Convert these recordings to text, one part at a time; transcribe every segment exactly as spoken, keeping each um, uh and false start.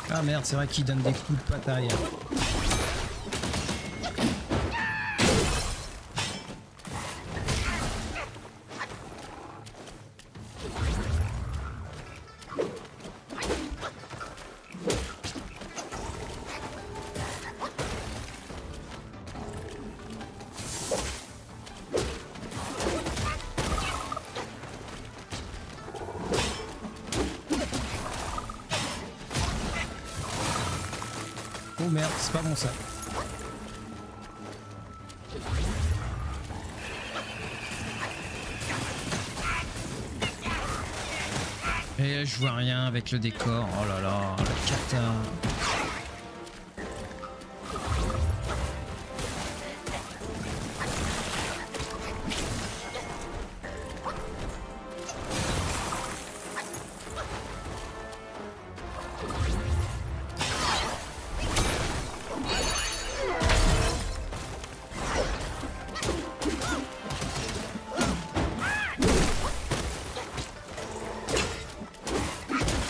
Ah merde, c'est vrai qu'il donne des coups de patte arrière. Oh merde, c'est pas bon ça. Et je vois rien avec le décor. Oh là là, la cata.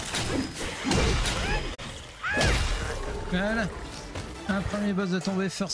Voilà, un premier boss de tomber first